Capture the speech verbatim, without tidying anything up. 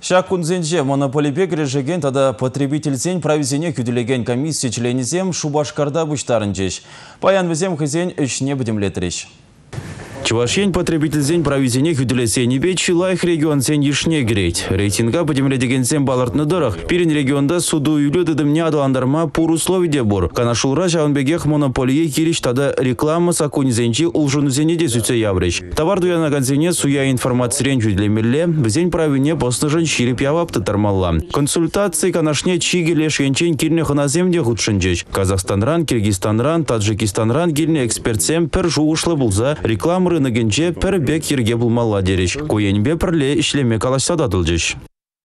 Шак күнзенже монополипек режеген тада потребительсен провизине күділеген комиссия членізем Шубашкарда бұштарын жеш. Паян візем хызен үшіне бідімлетіреш. Чувашень потребительсен провизине хүділесен бет чилайх регионсен ешне греть. Рейтинга бідімледегенсен балартны дырық. Перен регионда суду үйлі дыдымне адуандарма пур условиде бұр. Канашулра жауынбегех монополие келіш тада реклама сакунизенчи улжунузене де сүтсе явреш. Товар дуянагансене суя информациярен жүдлемелле, бізен правине постыжын ширип явапты тармалла. Консультации канашне чигеле шенчен кирне ханаземде худшынчеш. Казахстанран, Киргизстанран, Таджикистанран кирне экспертсем пер жуышлы булза реклама рыногенче пер бек ерге булмалла дереш. Коенбе пірле ішлеме калашса дадылжеш.